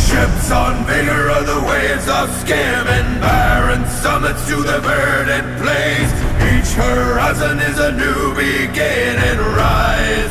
Ships on vigor of the waves of skimming, barren summits to the verdant plains. Each horizon is a new beginning. Rise